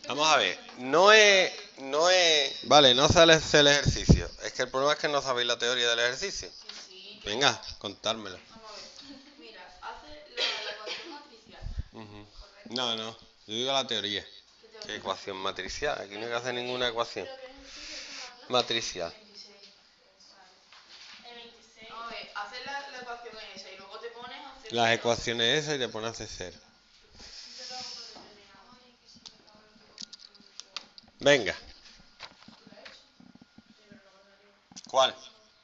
Vamos a ver, vale, no sabes el ejercicio. Es que el problema es que no sabéis la teoría del ejercicio. Venga, contármelo. Ujú. No, no, yo digo la teoría. ¿Qué ecuación matricial? Aquí no hay que hacer ninguna ecuación. Matricial. Las ecuaciones esas y te pones a hacer cero. Venga. ¿Cuál?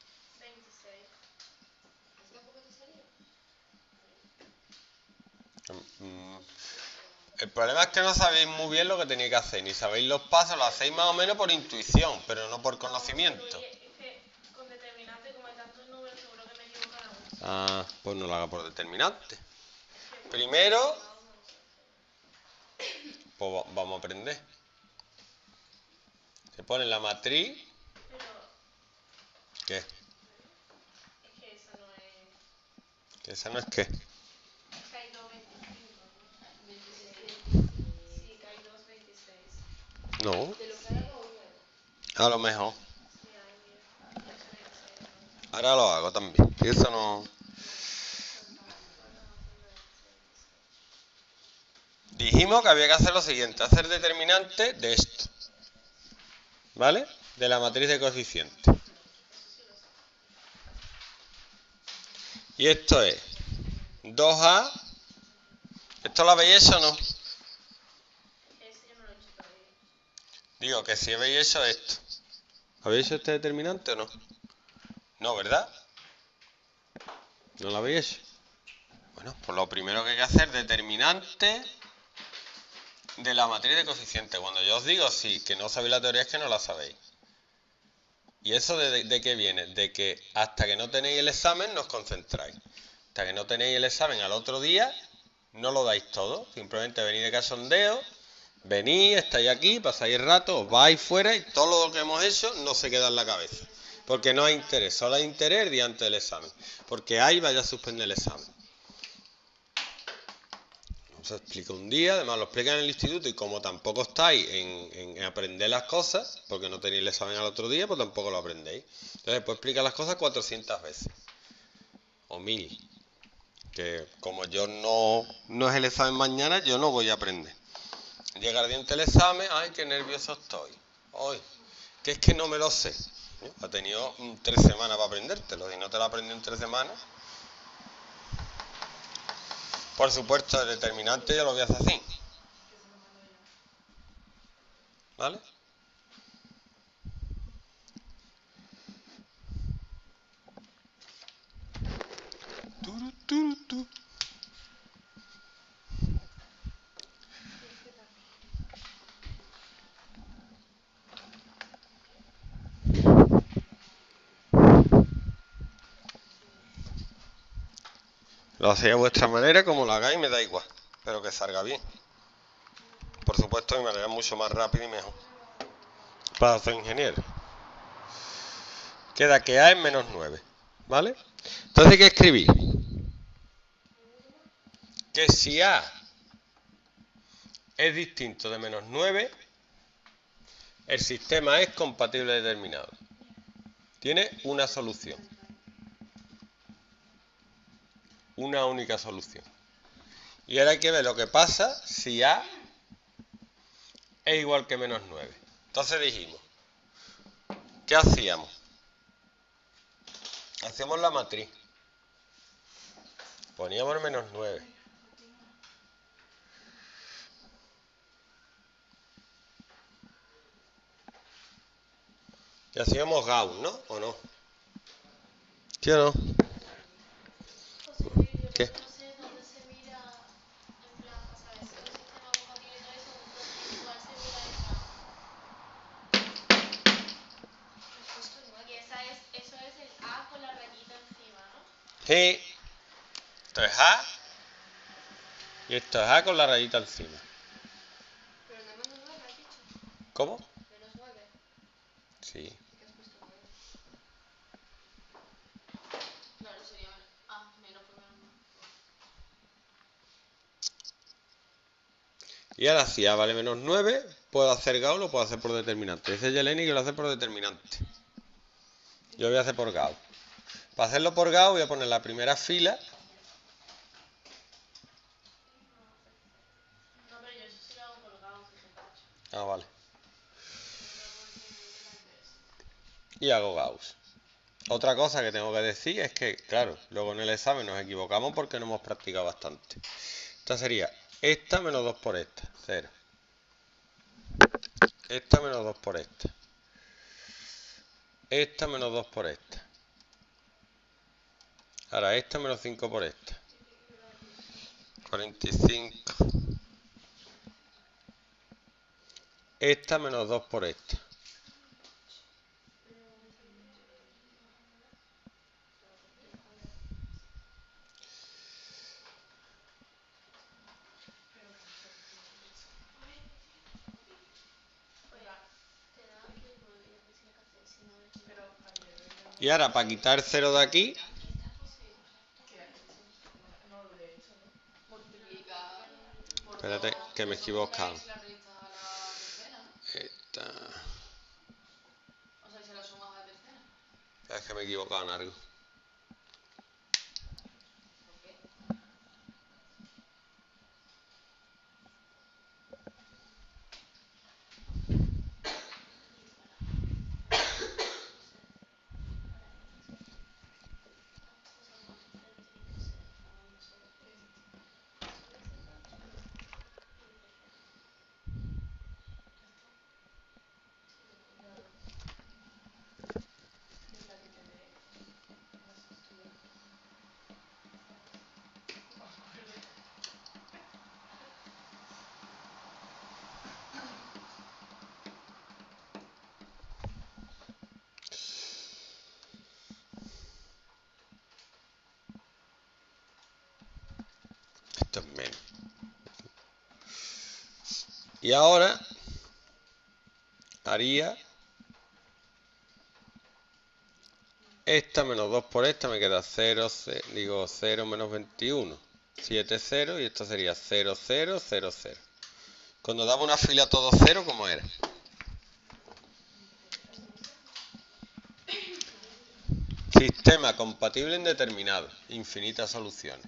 Mm, El problema es que no sabéis muy bien lo que tenéis que hacer, ni sabéis los pasos, lo hacéis más o menos por intuición, pero no por conocimiento. Ah, pues no lo haga por determinante. Primero, pues vamos a aprender. Se pone la matriz. ¿Qué? ¿Que esa no es qué? No, a lo mejor. Ahora lo hago también. Y eso no. Dijimos que había que hacer lo siguiente: hacer determinante de esto. ¿Vale? De la matriz de coeficientes. Y esto es 2A. ¿Esto lo habéis hecho o no? Digo que si habéis hecho esto. ¿Habéis hecho este determinante o no? No, ¿verdad? ¿No lo habéis hecho? Bueno, pues lo primero que hay que hacer, determinante de la matriz de coeficientes. Cuando yo os digo sí, que no sabéis la teoría es que no la sabéis. ¿Y eso de qué viene? De que hasta que no tenéis el examen no os concentráis. Hasta que no tenéis el examen al otro día, no lo dais todo. Simplemente venís de cachondeo, venís, estáis aquí, pasáis el rato, os vais fuera y todo lo que hemos hecho no se queda en la cabeza. Porque no hay interés, solo hay interés el día antes del examen. Porque ahí vaya a suspender el examen. Se explica un día, además lo explica en el instituto y como tampoco estáis en aprender las cosas, porque no tenéis el examen al otro día, pues tampoco lo aprendéis. Entonces, pues explica las cosas 400 veces o 1000. Que como yo no es el examen mañana, yo no voy a aprender. Llega el día del examen, ay, qué nervioso estoy. Hoy, que es que no me lo sé. Ha tenido 3 semanas para aprendértelo y no te lo aprendió en 3 semanas. Por supuesto, el determinante yo lo voy a hacer así. ¿Vale? Turu, turu, tu. Lo hacéis a vuestra manera, como lo hagáis, me da igual. Pero que salga bien. Por supuesto, de manera mucho más rápida y mejor. Para ser ingeniero. Queda que A es menos 9. ¿Vale? Entonces, ¿qué escribí? Que si A es distinto de menos 9, el sistema es compatible determinado. Tiene una solución. Una única solución. Y ahora hay que ver lo que pasa si A es igual que menos 9. Entonces dijimos, ¿qué hacíamos? Hacíamos la matriz. Poníamos el menos 9. Y hacíamos Gauss, ¿no? ¿O no? ¿Sí o no? ¿Qué? Sí. Esto es A y esto es A con la rayita encima. ¿Cómo? Sí. Y ahora si A vale menos 9, puedo hacer Gauss, lo puedo hacer por determinante. Dice Jeleni que lo hace por determinante. Yo voy a hacer por Gauss. Para hacerlo por Gauss voy a poner la primera fila. No, pero yo eso sí lo hago por Gauss, fíjate. Ah, vale. Y hago Gauss. Otra cosa que tengo que decir es que, claro, luego en el examen nos equivocamos porque no hemos practicado bastante. Esta sería esta menos 2 por esta, 0. Esta menos 2 por esta. Esta menos 2 por esta. Ahora esta menos 5 por esta. 45. Esta menos 2 por esta. Y ahora para quitar 0 de aquí, espérate que me he equivocado. Esta. O sea, si la sumas a la tercera. Es que me he equivocado en algo. ¿Por qué? Esto es menos. Y ahora haría esta menos 2 por esta, me queda 0, 0 menos 21. 7, 0 y esto sería 0, 0, 0, 0. Cuando daba una fila todo 0, ¿cómo era? Sistema compatible indeterminado. Infinitas soluciones.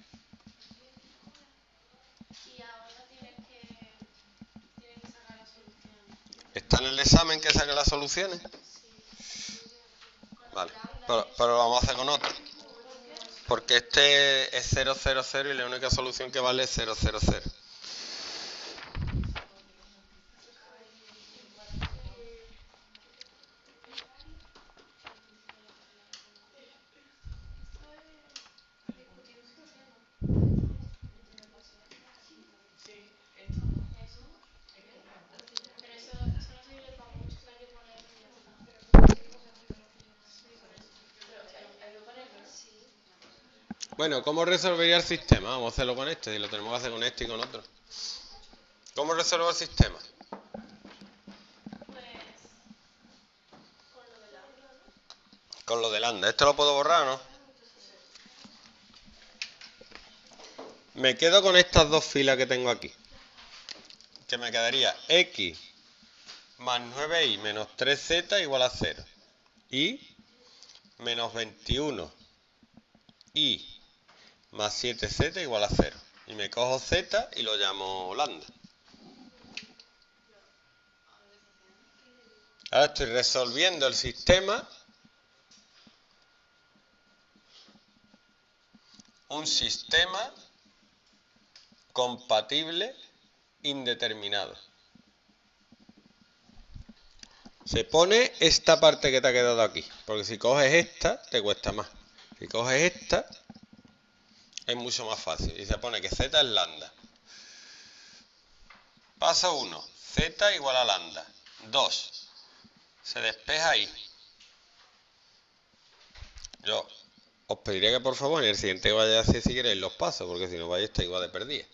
Y ahora tienes que sacar las soluciones. ¿Está en el examen que saque las soluciones? Sí. Vale, pero lo vamos a hacer con otro. Porque este es 0, 0, 0 y la única solución que vale es 0, 0, 0. Pero eso no sirve para mucho, hay que ponerlo y ya está. Sí, por eso. Pero hay que ponerlo. Sí. Bueno, ¿cómo resolvería el sistema? Vamos a hacerlo con este, y lo tenemos que hacer con este y con otro. ¿Cómo resuelvo el sistema? Pues con lo del lambda, ¿no? Con lo de lambda. ¿Esto lo puedo borrar o no? Me quedo con estas dos filas que tengo aquí. Que me quedaría x más 9y menos 3z igual a 0. Y menos 21y más 7z igual a 0. Y me cojo z y lo llamo lambda. Ahora estoy resolviendo el sistema. Un sistema compatible indeterminado. Se pone esta parte que te ha quedado aquí, porque si coges esta te cuesta más. Si coges esta es mucho más fácil. Y se pone que z es lambda. Paso 1. Z igual a lambda. 2. Se despeja ahí. Yo os pediría que por favor en el siguiente vaya a hacer si queréis los pasos, porque si no vais a estar igual de perdida.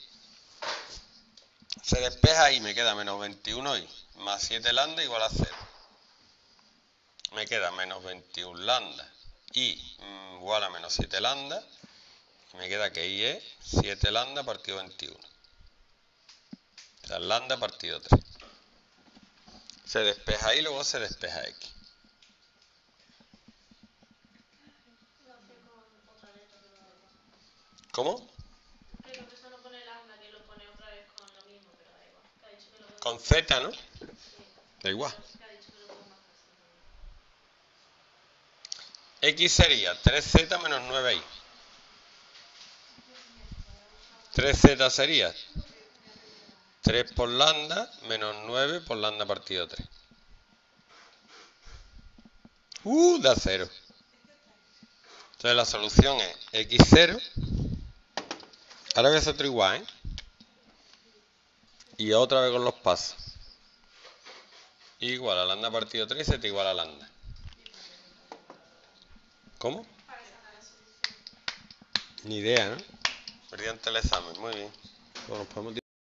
Se despeja ahí, me queda menos 21y más 7 lambda igual a 0. Me queda menos 21 lambda y igual a menos 7 lambda. Y me queda que y es 7 lambda partido 21. sea, lambda partido 3. Se despeja y luego se despeja x. ¿Cómo? Que el profesor no pone lambda, que lo pone otra vez con lo mismo, pero da igual. Que ha dicho que lo ponga. Con z, ¿no? Sí. Da igual. Que ha dicho que lo ponga más fácil también. X sería 3z menos 9y. 3z sería 3 por lambda menos 9 por lambda partido 3. Da 0. Entonces la solución es x0. Ahora voy a hacer otro igual, ¿eh? Y otra vez con los pasos. Igual a lambda partido 3 y z igual a lambda. ¿Cómo? Ni idea, ¿no? Perdí ante el examen, muy bien. Bueno, nos podemos